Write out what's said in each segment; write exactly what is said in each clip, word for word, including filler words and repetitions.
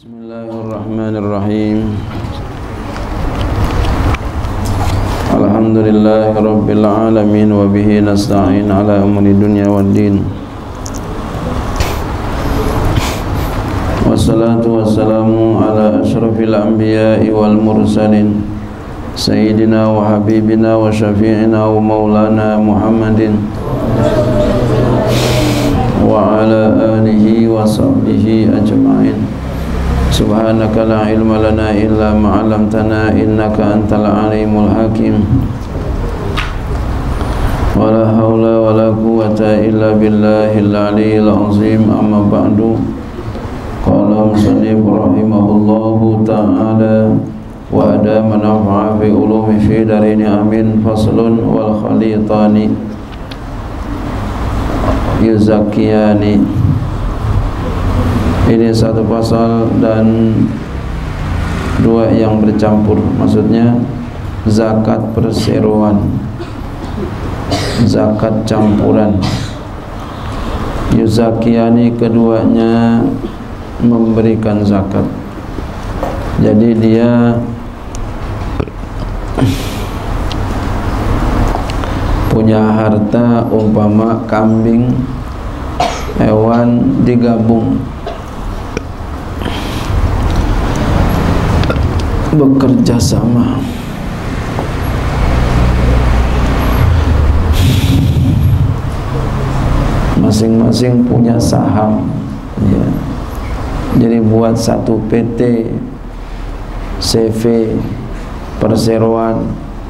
Bismillahirrahmanirrahim. Alhamdulillahi rabbil alamin wa bihi nasta'in ala umuri dunya waddin. Wassalatu wassalamu ala asyrafil anbiya'i wal mursalin sayyidina wa habibina wa syafi'ina wa maulana Muhammadin wa ala alihi wa sahbihi ajma'in. Subhanaka la ilma lana illa ma 'allamtana innaka antal alimul hakim. Wala haula wala quwwata illa billahil aliyyil azim. Amma ba'du. Qala musannif rahimahullahu ta'ala wa adama nafa'a fi ulumi fi darini amin. Faslun wal khalitani yuzakiyani. Ini satu pasal dan dua yang bercampur, maksudnya zakat perseroan, zakat campuran. Yuzakiyani, keduanya memberikan zakat. Jadi dia punya harta umpama kambing, hewan digabung, bekerja sama. Masing-masing punya saham, ya. Jadi buat satu P T C V perseroan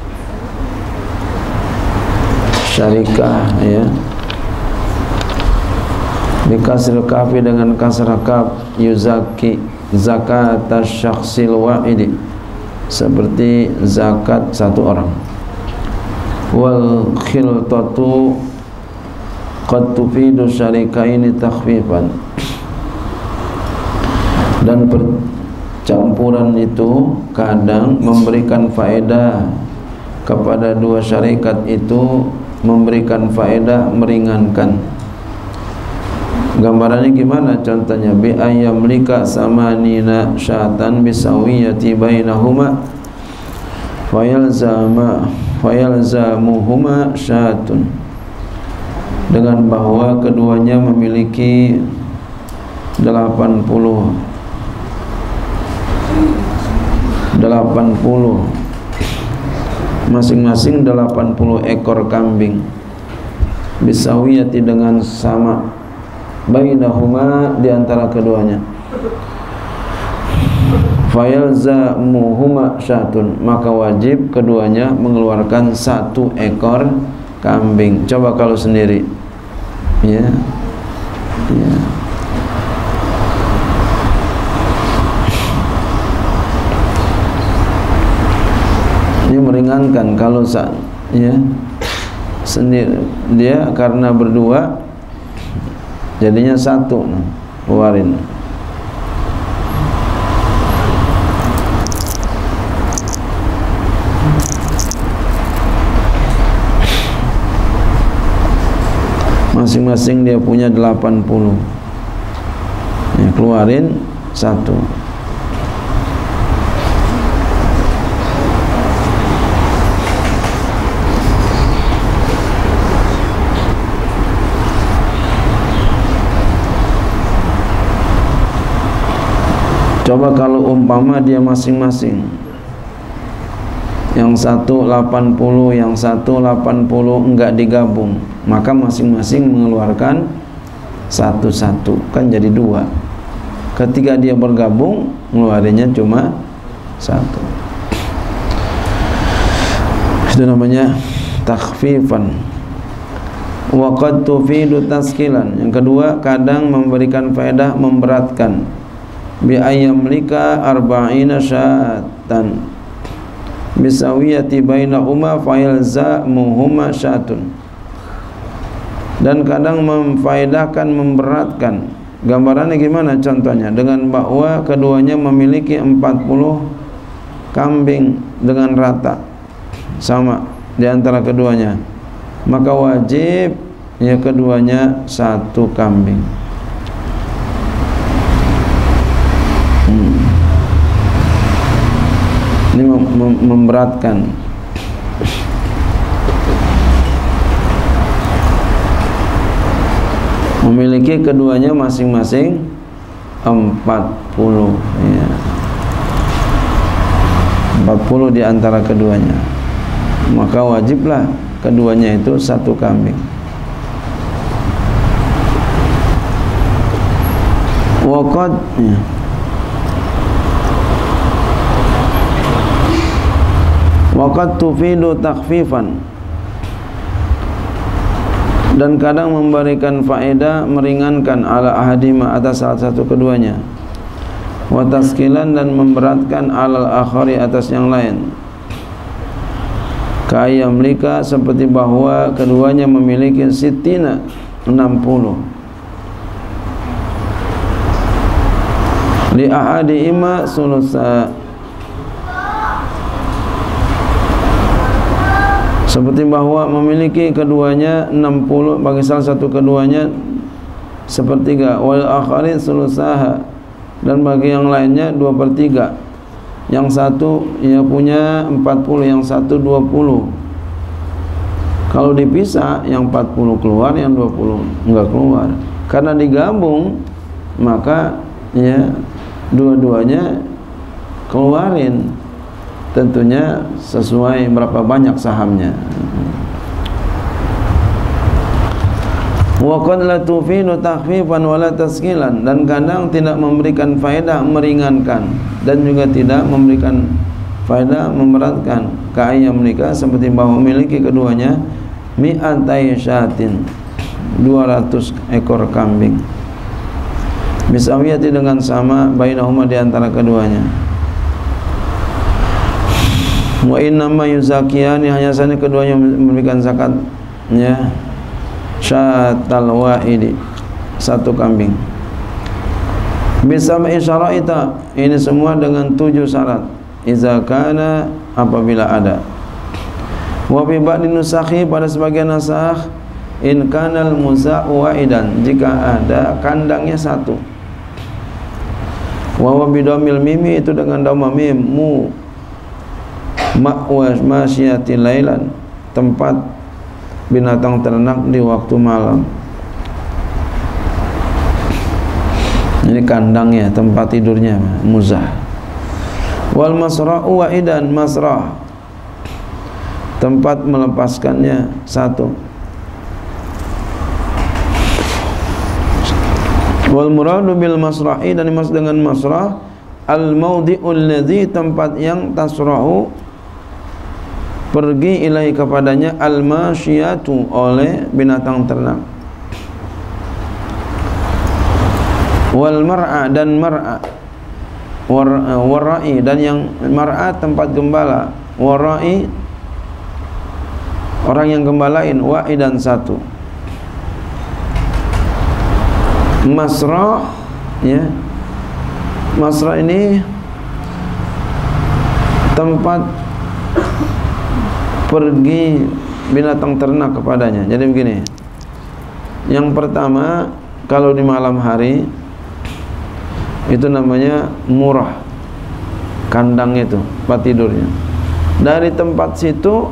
syarikah, ya. Dikasir kafi dengan kasrah kaf, yuzaki zakat syakhsil wa'idi, seperti zakat satu orang. Wal khiltatu qad tufidu syarikaini takhfifan, dan percampuran itu kadang memberikan faedah kepada dua syarikat itu, memberikan faedah meringankan. Gambarannya gimana? Contohnya bi ayyamlika samanina syatan bisawiyati bainahuma fayalzama fayalzamuhuma syatun, dengan bahwa keduanya memiliki delapan puluh delapan puluh masing-masing delapan puluh ekor kambing, bisawiyati dengan sama, bainahuma di antara keduanya, fayalzamuhuma syatun, maka wajib keduanya mengeluarkan satu ekor kambing. Coba kalau sendiri, ya, ya. Ini meringankan kalau saat, ya, sendiri dia karena berdua jadinya satu, keluarin. Masing-masing dia punya delapan puluh, ya, keluarin satu. Coba kalau umpama dia masing-masing, yang satu delapan puluh, yang satu delapan puluh, enggak digabung, maka masing-masing mengeluarkan satu-satu, kan jadi dua. Ketika dia bergabung, ngeluarinnya cuma satu. Itu namanya takhfifan. Wa qad tufidu taskilan. Yang kedua, kadang memberikan faedah memberatkan. Bi ayyamlika arba'ina syatan bisawiyati bainahuma fayalzamuhuma syatun, dan kadang memfaedahkan memberatkan. Gambarannya gimana? Contohnya dengan bahwa keduanya memiliki empat puluh kambing dengan rata sama di antara keduanya, maka wajib ya keduanya satu kambing. Hmm. mem memberatkan. Memiliki keduanya masing-masing empat puluh, ya. empat puluh di antara keduanya, maka wajiblah keduanya itu satu kambing. Waqad, ya. Waqad tufidu takhfifan, dan kadang memberikan faedah meringankan ala ahadima atas salah satu keduanya, wa taskilan dan memberatkan alal akhari atas yang lain, kaya mereka seperti bahwa keduanya memiliki sitina enam puluh, li ahadi ima sulusa, seperti bahwa memiliki keduanya enam puluh, bagi salah satu keduanya sepertiga, wal akhari sulusaha, dan bagi yang lainnya dua per tiga. Yang satu ia punya empat puluh, yang satu dua puluh. Kalau dipisah, yang empat puluh keluar, yang dua puluh enggak keluar. Karena digabung, maka ya dua-duanya keluarin, tentunya sesuai berapa banyak sahamnya. Wa qad la tufidu takhfifan wa la taskilan, dan kadang tidak memberikan faedah meringankan dan juga tidak memberikan faedah memberatkan, kaya mereka seperti bahwa memiliki keduanya mi'atai syatin, dua ratus ekor kambing, bisawiyati, dengan sama, bainahuma, di antara keduanya. Wa innama yuzakiyani, hanya saja keduanya memberikan zakatnya syatal wa'idi, satu kambing, bisab'i syara'ita, ini semua dengan tujuh syarat, iza kana, apabila ada. Wa fi ba'di nusakhi, pada sebagian nasakh, in kanal muza'u wa'idan, jika ada kandangnya satu. Wa wa bidomil mimi, itu dengan dhamma mim, mu ma'wa masyiyati lailan, tempat binatang ternak di waktu malam. Ini kandangnya, tempat tidurnya, muzah. Wal masra'u wa'idan, masrah, tempat melepaskannya satu. Wal muradu bil masra'i, dan dimaksud dengan masrah al maudi'ul ladzi, tempat yang tasrahu, pergi ilai kepadanya, al masyiyatu, oleh binatang ternak. Wal mar'a, dan mar'a, warai, dan yang mar'a tempat gembala, warai orang yang gembalain, wa'idan, satu. Masra, ya, masra ini tempat pergi binatang ternak kepadanya. Jadi begini, yang pertama, kalau di malam hari itu namanya murah, kandang itu, tempat tidurnya. Dari tempat situ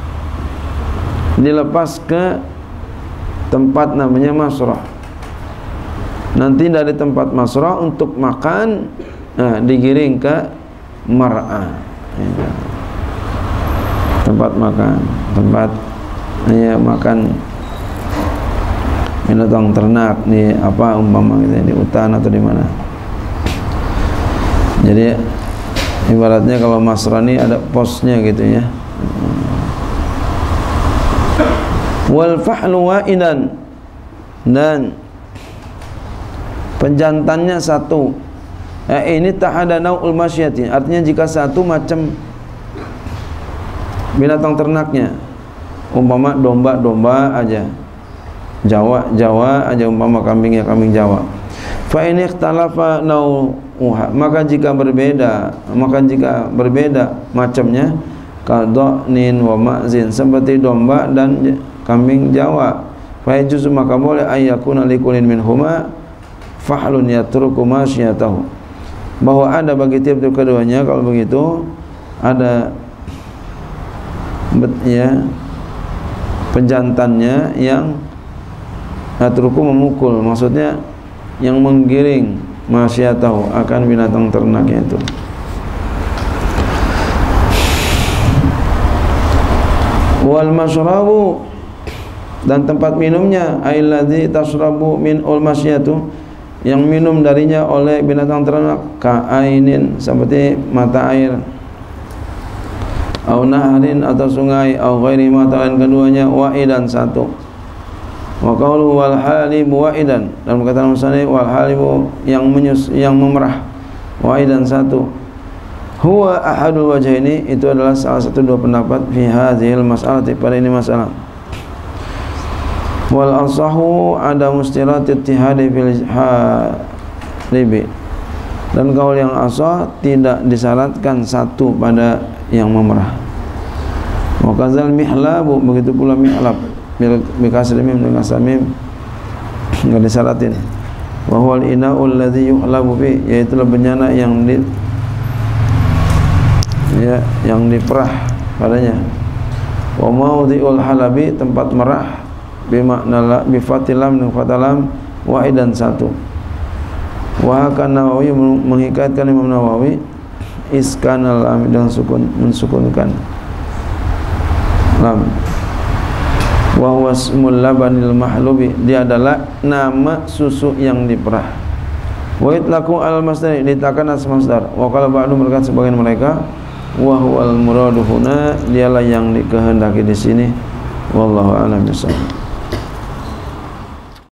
dilepas ke tempat namanya masrah. Nanti dari tempat masrah untuk makan, nah, digiring ke mar'a, ya, tempat makan, tempat ya makan binatang ternak di apa umpama gitu, di hutan atau di mana. Jadi ibaratnya kalau masrah ini ada posnya gitu ya. Wal fahlu wa'idan, dan penjantannya satu. Eh, ini tahada nau'ul masyiyati, artinya jika satu macam binatang ternaknya, umpama domba-domba aja, Jawa Jawa aja, umpama kambingnya kambing Jawa. Fa in ikhtalafa nau'uha, maka jika berbeda, maka jika berbeda macamnya, kadha'nin wa ma'zin, seperti domba dan kambing Jawa, fa yajuzu, maka boleh ayyakuna likulin minhuma fahlun yatruku masyiyatahu, bahwa ada bagi tiap-tiap keduanya kalau begitu ada bet, ya pejantannya yang atruku memukul, maksudnya yang menggiring masyatahu akan binatang ternaknya itu. Wal masyrabu, dan tempat minumnya, ailladzi tasrabu min ul masyatu, yang minum darinya oleh binatang ternak, ka'ainin, seperti mata air, au naharin, atau sungai, au ghairi ma, lain keduanya, wa'idan, satu. Wa qawlu wal halibu wa'idan, dan perkataan musannif wal halibu, yang menyus, yang memerah, wa'idan, satu. Huwa ahadul wajhaini, itu adalah salah satu dua pendapat fi hadhil mas'alati, pada ini masalah. Wal asahu ada mustirat ittihadi fil halibi, dan kaul yang asah tidak disyaratkan satu pada yang memerah. Wa kadzal mihlabu, begitu pula mihlab bi kasri mim dengan samim, enggak disyaratin. Wa huwal ina'ul ladzi yuhlabu fi, yaitu benyana yang di ya yang diperah padanya. Wa maudhi'ul halabi, tempat merah, bimakna bi fatilam dan fatalam, wahidan, satu. Wa kana Nawawi menghikayatkan Imam Nawawi iskanal lam dengan sukun, mensukunkan lam. Wa huwa ismul labanil mahlubi, dia adalah nama susu yang diperah. Wa itlaqu al masdar, ditakan as masdar. Wa qala ba'du, berkata sebagian mereka, wa huwal muradu huna, dialah yang dikehendaki di sini. Wallahu a'lam bishawab.